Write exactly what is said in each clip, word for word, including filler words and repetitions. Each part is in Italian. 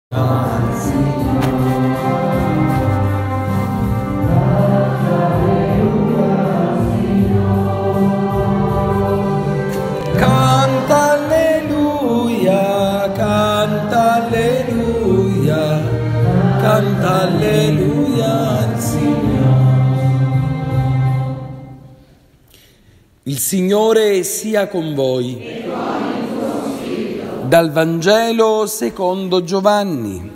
Canta alleluia, canta alleluia, canta alleluia al Signore. Il Signore sia con voi. Dal Vangelo secondo Giovanni.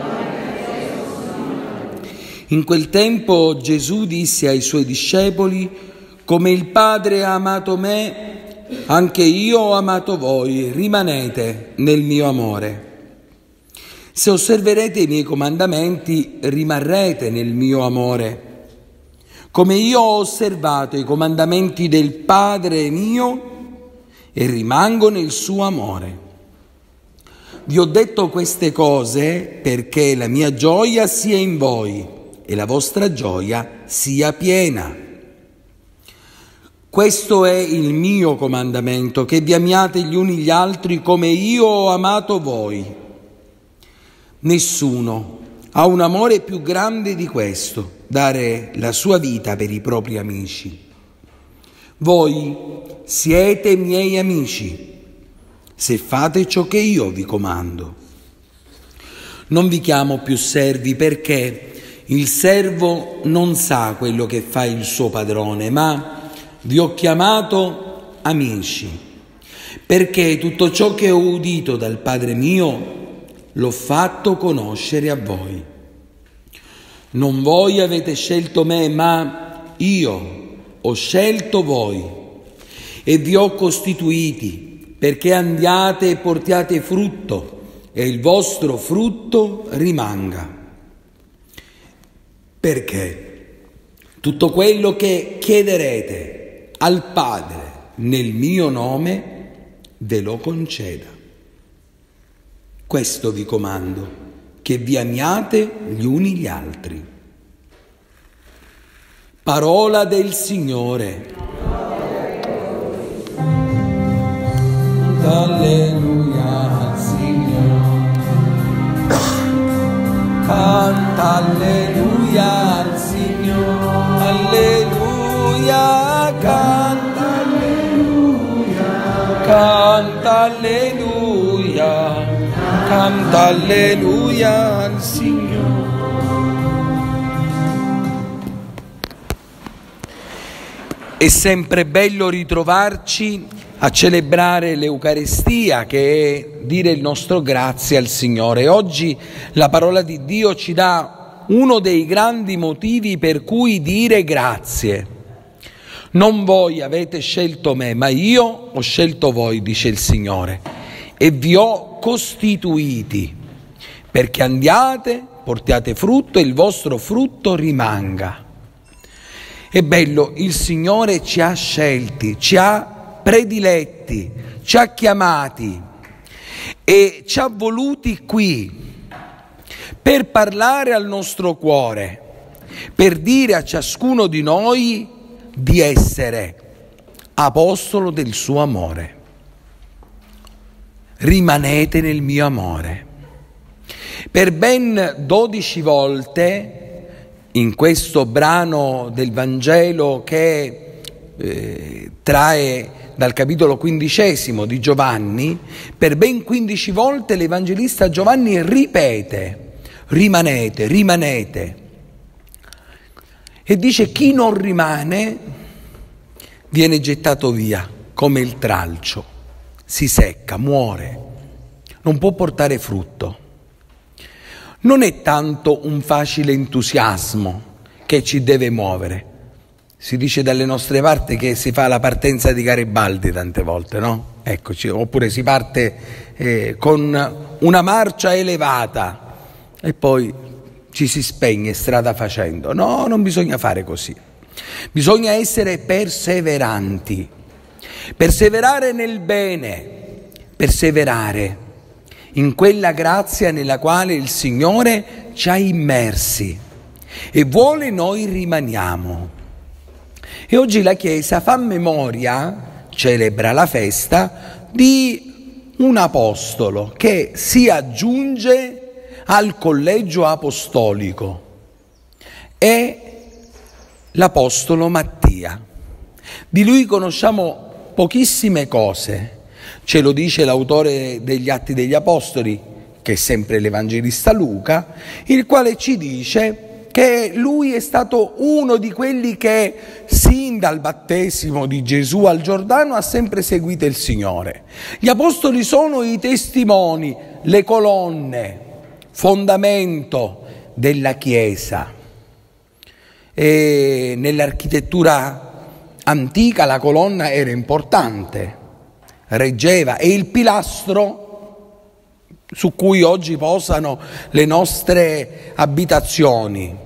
In quel tempo Gesù disse ai suoi discepoli: come il Padre ha amato me, anche io ho amato voi, rimanete nel mio amore. Se osserverete i miei comandamenti, rimarrete nel mio amore. Come io ho osservato i comandamenti del Padre mio e rimango nel suo amore. Vi ho detto queste cose perché la mia gioia sia in voi e la vostra gioia sia piena. Questo è il mio comandamento, che vi amiate gli uni gli altri come io ho amato voi. Nessuno ha un amore più grande di questo, dare la sua vita per i propri amici. Voi siete miei amici se fate ciò che io vi comando. Non vi chiamo più servi perché il servo non sa quello che fa il suo padrone, ma vi ho chiamato amici, perché tutto ciò che ho udito dal Padre mio l'ho fatto conoscere a voi. Non voi avete scelto me, ma io ho scelto voi e vi ho costituiti perché andiate e portiate frutto e il vostro frutto rimanga. Perché tutto quello che chiederete al Padre nel mio nome ve lo conceda. Questo vi comando, che vi amiate gli uni gli altri. Parola del Signore. Alleluia al Signore. Canta alleluia al Signore. Alleluia, canta alleluia. Canta alleluia. Canta alleluia al Signore. È sempre bello ritrovarci a celebrare l'Eucaristia, che è dire il nostro grazie al Signore. Oggi la parola di Dio ci dà uno dei grandi motivi per cui dire grazie. Non voi avete scelto me, ma io ho scelto voi, dice il Signore, e vi ho costituiti perché andiate, portiate frutto e il vostro frutto rimanga. È bello, il Signore ci ha scelti, ci ha prediletti, ci ha chiamati e ci ha voluti qui per parlare al nostro cuore, per dire a ciascuno di noi di essere apostolo del suo amore. Rimanete nel mio amore. Per ben dodici volte in questo brano del Vangelo che eh, trae dal capitolo quindicesimo di Giovanni, per ben quindici volte l'Evangelista Giovanni ripete: rimanete, rimanete. E dice: chi non rimane viene gettato via come il tralcio, si secca, muore, non può portare frutto. Non è tanto un facile entusiasmo che ci deve muovere. Si dice dalle nostre parti che si fa la partenza di Garibaldi tante volte, no? Eccoci, oppure si parte eh, con una marcia elevata e poi ci si spegne strada facendo. No, non bisogna fare così. Bisogna essere perseveranti, perseverare nel bene, perseverare in quella grazia nella quale il Signore ci ha immersi e vuole noi rimaniamo. E oggi la Chiesa fa memoria, celebra la festa di un apostolo che si aggiunge al collegio apostolico è l'apostolo Mattia. Di lui conosciamo pochissime cose, ce lo dice l'autore degli Atti degli Apostoli, che è sempre l'Evangelista Luca, il quale ci dice che lui è stato uno di quelli che sin dal battesimo di Gesù al Giordano ha sempre seguito il Signore. Gli apostoli sono i testimoni, le colonne, fondamento della Chiesa. E nell'architettura antica la colonna era importante, reggeva, e il pilastro su cui oggi posano le nostre abitazioni,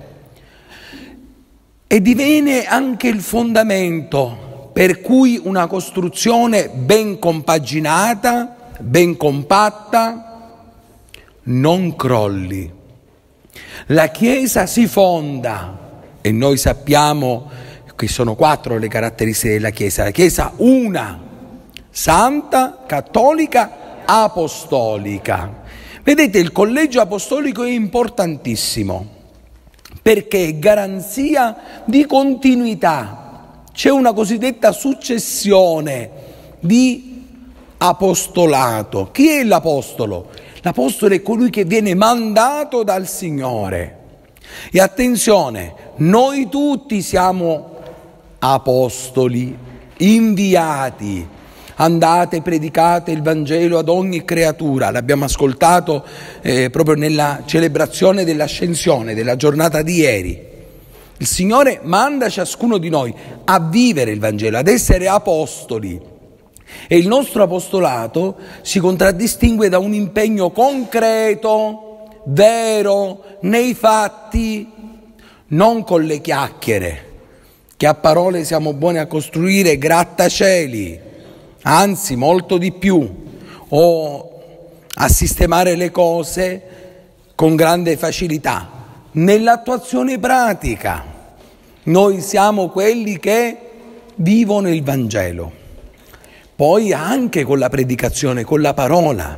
e diviene anche il fondamento per cui una costruzione ben compaginata, ben compatta, non crolli. La Chiesa si fonda, e noi sappiamo che sono quattro le caratteristiche della Chiesa. La Chiesa una, santa, cattolica, apostolica. Vedete, il collegio apostolico è importantissimo perché è garanzia di continuità. C'è una cosiddetta successione di apostolato. Chi è l'apostolo? L'apostolo è colui che viene mandato dal Signore. E attenzione, noi tutti siamo apostoli, inviati. Andate, predicate il Vangelo ad ogni creatura. L'abbiamo ascoltato eh, proprio nella celebrazione dell'Ascensione, della giornata di ieri. Il Signore manda ciascuno di noi a vivere il Vangelo, ad essere apostoli. E il nostro apostolato si contraddistingue da un impegno concreto, vero, nei fatti, non con le chiacchiere, che a parole siamo buoni a costruire grattacieli, anzi molto di più, o a sistemare le cose con grande facilità. Nell'attuazione pratica noi siamo quelli che vivono il Vangelo, poi anche con la predicazione, con la parola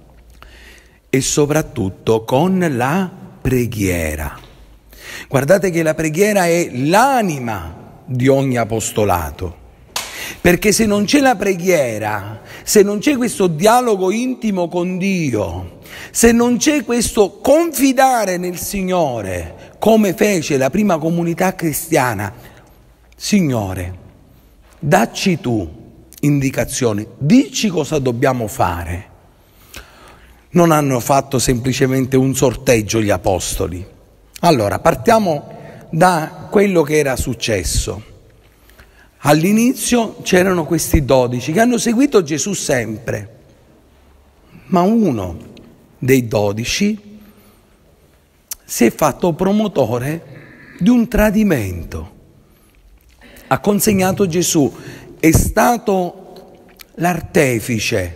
e soprattutto con la preghiera. Guardate che la preghiera è l'anima di ogni apostolato. Perché se non c'è la preghiera, se non c'è questo dialogo intimo con Dio, se non c'è questo confidare nel Signore, come fece la prima comunità cristiana, Signore, dacci tu indicazioni, dici cosa dobbiamo fare. Non hanno fatto semplicemente un sorteggio gli apostoli. Allora, partiamo da quello che era successo. All'inizio c'erano questi dodici che hanno seguito Gesù sempre, ma uno dei dodici si è fatto promotore di un tradimento. Ha consegnato Gesù, è stato l'artefice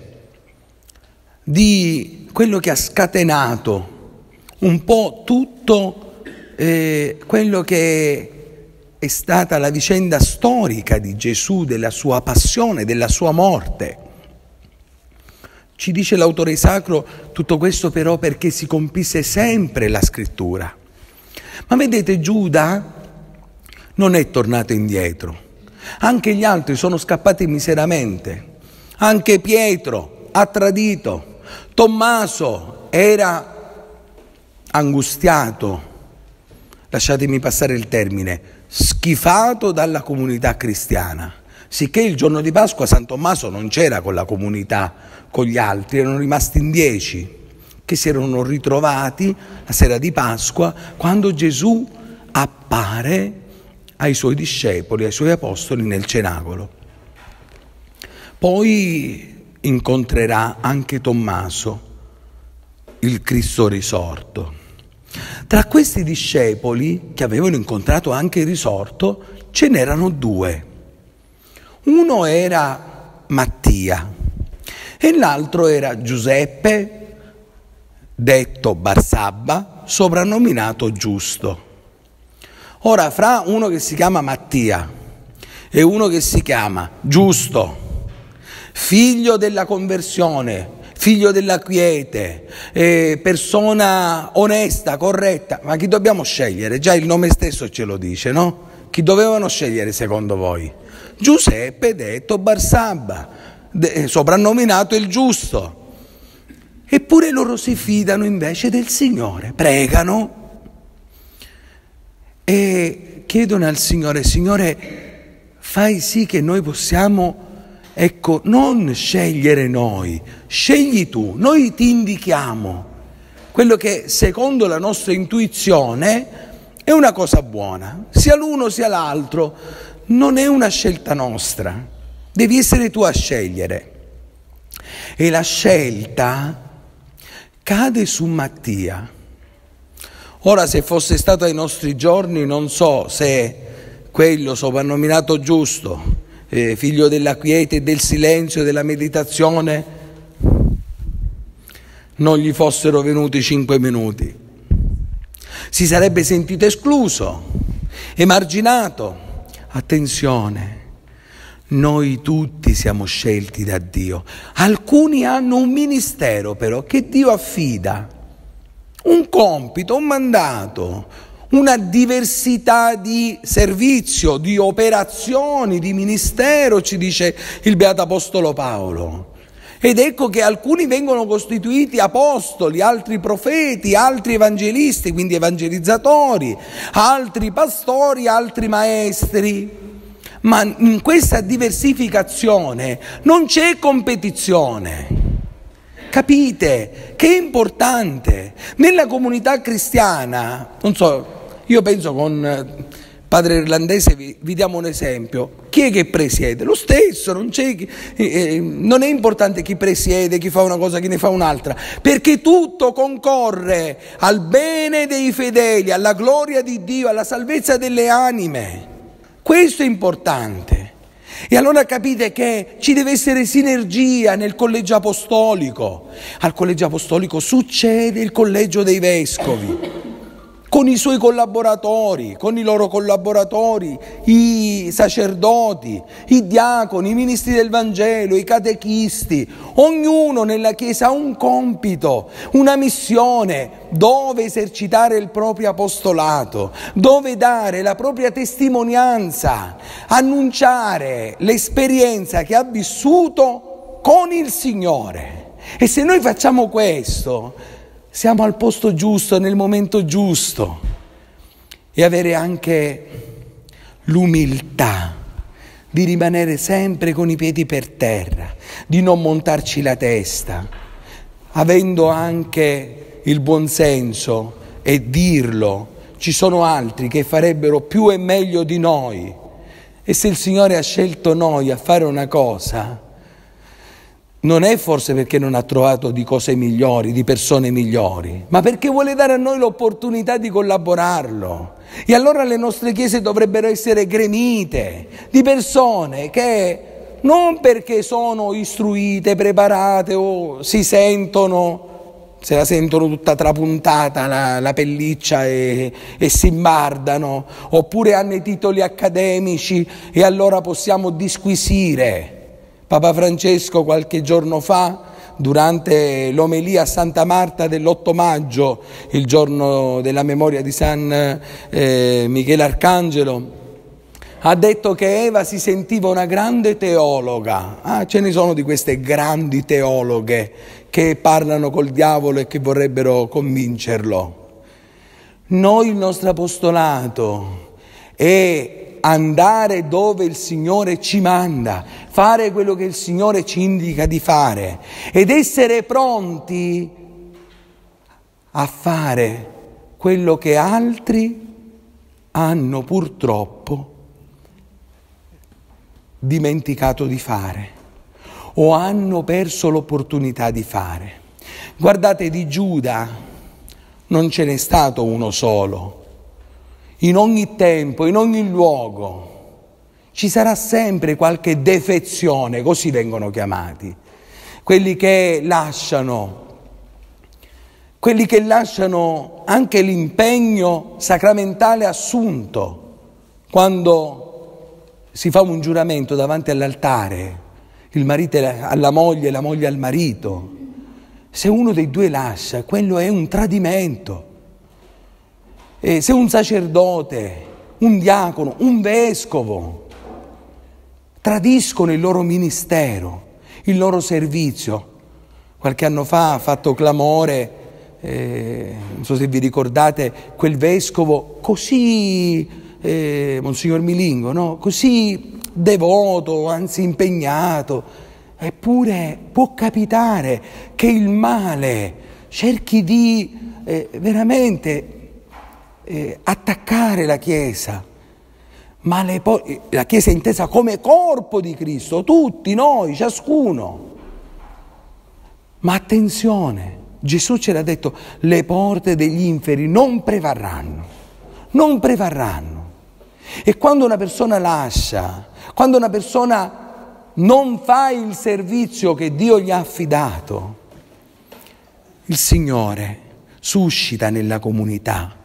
di quello che ha scatenato un po' tutto eh, quello che è stata la vicenda storica di Gesù, della sua passione, della sua morte. Ci dice l'autore sacro tutto questo però perché si compisse sempre la scrittura. Ma vedete, Giuda non è tornato indietro, anche gli altri sono scappati miseramente, anche Pietro ha tradito, Tommaso era angustiato, lasciatemi passare il termine, schifato dalla comunità cristiana, sicché il giorno di Pasqua San Tommaso non c'era con la comunità, con gli altri, erano rimasti in dieci, che si erano ritrovati la sera di Pasqua, quando Gesù appare ai suoi discepoli, ai suoi apostoli nel cenacolo. Poi incontrerà anche Tommaso, il Cristo risorto. Tra questi discepoli, che avevano incontrato anche il risorto, ce n'erano due. Uno era Mattia e l'altro era Giuseppe, detto Barsabba, soprannominato Giusto. Ora, fra uno che si chiama Mattia e uno che si chiama Giusto, figlio della conversione, figlio della quiete, eh, persona onesta, corretta. Ma chi dobbiamo scegliere? Già il nome stesso ce lo dice, no? Chi dovevano scegliere secondo voi? Giuseppe detto Barsabba, de- soprannominato il giusto. Eppure loro si fidano invece del Signore, pregano e chiedono al Signore: Signore, fai sì che noi possiamo, ecco, non scegliere noi, scegli tu, noi ti indichiamo quello che secondo la nostra intuizione è una cosa buona, sia l'uno sia l'altro, non è una scelta nostra, devi essere tu a scegliere. E la scelta cade su Mattia. Ora, se fosse stato ai nostri giorni, non so se quello soprannominato giusto, eh, figlio della quiete e del silenzio e della meditazione, non gli fossero venuti cinque minuti. Si sarebbe sentito escluso, emarginato. Attenzione, noi tutti siamo scelti da Dio. Alcuni hanno un ministero però che Dio affida, un compito, un mandato, una diversità di servizio, di operazioni, di ministero, ci dice il Beato Apostolo Paolo. Ed ecco che alcuni vengono costituiti apostoli, altri profeti, altri evangelisti, quindi evangelizzatori, altri pastori, altri maestri. Ma in questa diversificazione non c'è competizione. Capite che è importante? Nella comunità cristiana, non so, io penso con Padre Irlandese vi, vi diamo un esempio. Chi è che presiede? Lo stesso, non, c'è, eh, non è importante chi presiede, chi fa una cosa, chi ne fa un'altra, perché tutto concorre al bene dei fedeli, alla gloria di Dio, alla salvezza delle anime. Questo è importante. E allora capite che ci deve essere sinergia nel collegio apostolico. Al collegio apostolico succede il collegio dei vescovi, con i suoi collaboratori, con i loro collaboratori, i sacerdoti, i diaconi, i ministri del Vangelo, i catechisti. Ognuno nella Chiesa ha un compito, una missione, dove esercitare il proprio apostolato, dove dare la propria testimonianza, annunciare l'esperienza che ha vissuto con il Signore. E se noi facciamo questo, siamo al posto giusto, nel momento giusto, e avere anche l'umiltà di rimanere sempre con i piedi per terra, di non montarci la testa, avendo anche il buonsenso e dirlo. Ci sono altri che farebbero più e meglio di noi, e se il Signore ha scelto noi a fare una cosa, non è forse perché non ha trovato di cose migliori, di persone migliori, ma perché vuole dare a noi l'opportunità di collaborarlo. E allora le nostre chiese dovrebbero essere gremite di persone che non perché sono istruite, preparate o si sentono, se la sentono tutta trapuntata la, la pelliccia e, e si imbardano, oppure hanno i titoli accademici e allora possiamo disquisire. Papa Francesco qualche giorno fa, durante l'omelia a Santa Marta dell'otto maggio, il giorno della memoria di San eh, Michele Arcangelo, ha detto che Eva si sentiva una grande teologa. Ah, ce ne sono di queste grandi teologhe che parlano col diavolo e che vorrebbero convincerlo. Noi, il nostro apostolato è andare dove il Signore ci manda, fare quello che il Signore ci indica di fare ed essere pronti a fare quello che altri hanno purtroppo dimenticato di fare o hanno perso l'opportunità di fare. Guardate, di Giuda non ce n'è stato uno solo. In ogni tempo, in ogni luogo, ci sarà sempre qualche defezione, così vengono chiamati, quelli che lasciano, quelli che lasciano anche l'impegno sacramentale assunto, quando si fa un giuramento davanti all'altare, il marito alla moglie, la moglie al marito, Se uno dei due lascia, quello è un tradimento. E se un sacerdote, un diacono, un vescovo tradiscono il loro ministero, il loro servizio. Qualche anno fa ha fatto clamore, eh, non so se vi ricordate, quel vescovo così, eh, Monsignor Milingo, no? Così devoto, anzi impegnato, eppure può capitare che il male cerchi di eh, veramente eh, attaccare la Chiesa. Ma le po- la Chiesa è intesa come corpo di Cristo, tutti noi, ciascuno. Ma attenzione, Gesù ce l'ha detto, le porte degli inferi non prevarranno, non prevarranno. E quando una persona lascia, quando una persona non fa il servizio che Dio gli ha affidato, il Signore suscita nella comunità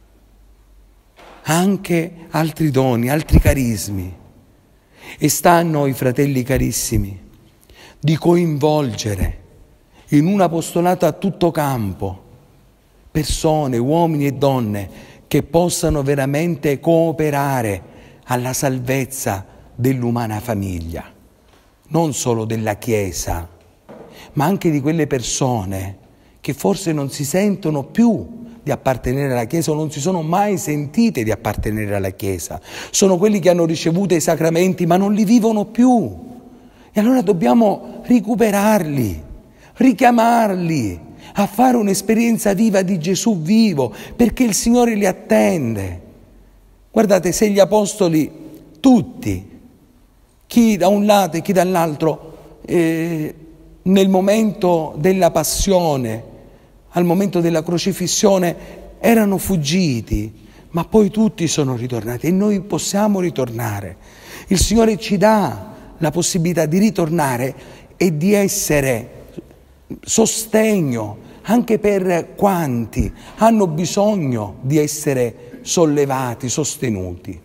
anche altri doni, altri carismi. E sta a noi, fratelli carissimi, di coinvolgere in un apostolato a tutto campo persone, uomini e donne che possano veramente cooperare alla salvezza dell'umana famiglia, non solo della Chiesa, ma anche di quelle persone che forse non si sentono più di appartenere alla Chiesa o non si sono mai sentite di appartenere alla Chiesa. Sono quelli che hanno ricevuto i sacramenti ma non li vivono più. E allora dobbiamo recuperarli, richiamarli a fare un'esperienza viva di Gesù vivo, perché il Signore li attende. Guardate, se gli apostoli tutti, chi da un lato e chi dall'altro, eh, nel momento della passione, al momento della crocifissione, erano fuggiti, ma poi tutti sono ritornati e noi possiamo ritornare. Il Signore ci dà la possibilità di ritornare e di essere sostegno anche per quanti hanno bisogno di essere sollevati, sostenuti.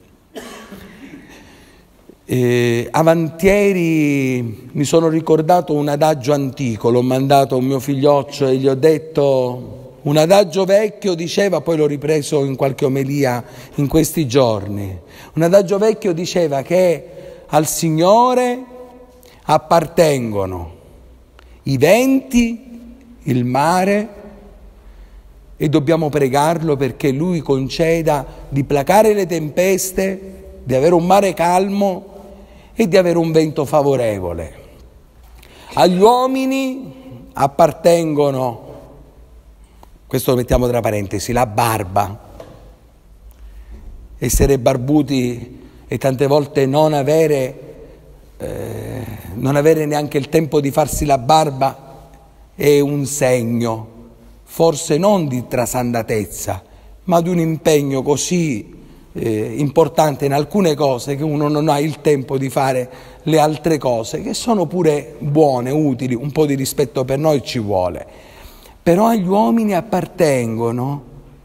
Eh, avantieri mi sono ricordato un adagio antico, l'ho mandato a un mio figlioccio e gli ho detto, un adagio vecchio diceva, poi l'ho ripreso in qualche omelia in questi giorni, un adagio vecchio diceva che al Signore appartengono i venti, il mare, e dobbiamo pregarlo perché Lui conceda di placare le tempeste, di avere un mare calmo e di avere un vento favorevole. Agli uomini appartengono, questo lo mettiamo tra parentesi, la barba, essere barbuti e tante volte non avere, eh, non avere neanche il tempo di farsi la barba è un segno, forse non di trasandatezza, ma di un impegno così Eh, importante in alcune cose che uno non ha il tempo di fare le altre cose, che sono pure buone, utili, un po' di rispetto per noi ci vuole. Però agli uomini appartengono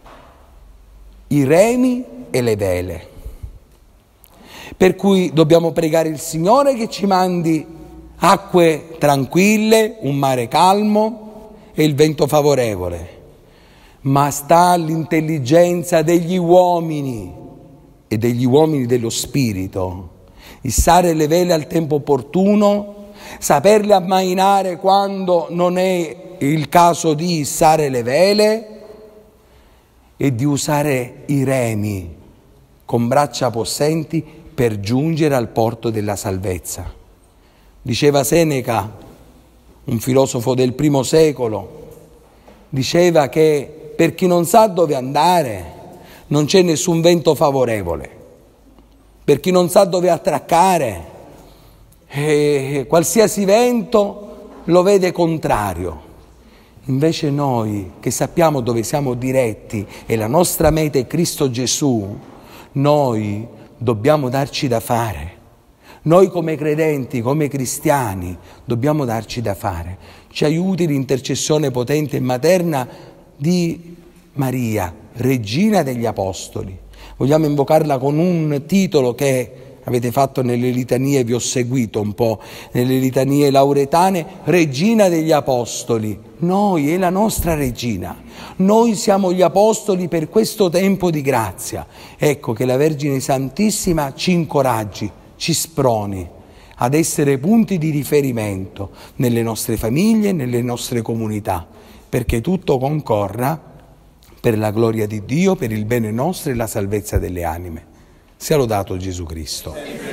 i remi e le vele. Per cui dobbiamo pregare il Signore che ci mandi acque tranquille, un mare calmo e il vento favorevole. Ma sta all'intelligenza degli uomini e degli uomini dello spirito, issare le vele al tempo opportuno, saperle ammainare quando non è il caso di issare le vele e di usare i remi con braccia possenti per giungere al porto della salvezza. Diceva Seneca, un filosofo del primo secolo, diceva che per chi non sa dove andare non c'è nessun vento favorevole, per chi non sa dove attraccare, eh, qualsiasi vento lo vede contrario. Invece noi che sappiamo dove siamo diretti e la nostra meta è Cristo Gesù, noi dobbiamo darci da fare. Noi come credenti, come cristiani, dobbiamo darci da fare. Ci aiuti l'intercessione potente e materna di Maria, Regina degli Apostoli. Vogliamo invocarla con un titolo che avete fatto nelle litanie, vi ho seguito un po', nelle litanie lauretane, regina degli apostoli. Noi è la nostra regina, noi siamo gli apostoli per questo tempo di grazia. Ecco che la Vergine Santissima ci incoraggi, ci sproni ad essere punti di riferimento nelle nostre famiglie, nelle nostre comunità, perché tutto concorra per la gloria di Dio, per il bene nostro e la salvezza delle anime. Sia lodato Gesù Cristo.